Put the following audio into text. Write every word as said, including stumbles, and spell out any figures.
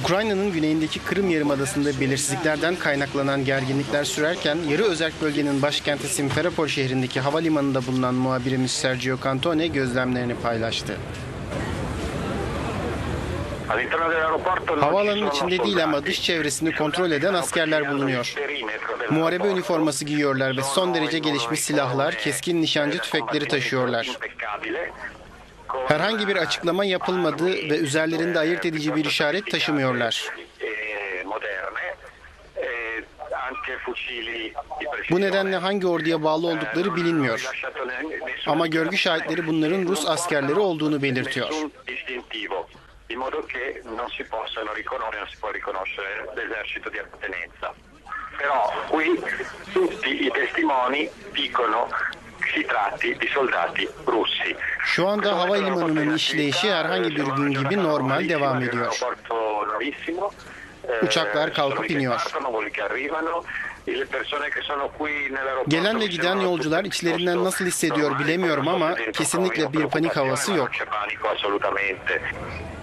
Ukrayna'nın güneyindeki Kırım Yarımadası'nda belirsizliklerden kaynaklanan gerginlikler sürerken yarı özerk bölgenin başkenti Simferopol şehrindeki havalimanında bulunan muhabirimiz Sergio Cantone gözlemlerini paylaştı. Havaalanının içinde değil ama dış çevresini kontrol eden askerler bulunuyor. Muharebe üniforması giyiyorlar ve son derece gelişmiş silahlar, keskin nişancı tüfekleri taşıyorlar. Herhangi bir açıklama yapılmadı ve üzerlerinde ayırt edici bir işaret taşımıyorlar. Bu nedenle hangi orduya bağlı oldukları bilinmiyor. Ama görgü şahitleri bunların Rus askerleri olduğunu belirtiyor. Şu anda havalimanının işleyişi herhangi bir gün gibi normal devam ediyor. Uçaklar kalkıp iniyor. Gelen ve giden yolcular içlerinden nasıl hissediyor bilemiyorum ama kesinlikle bir panik havası yok.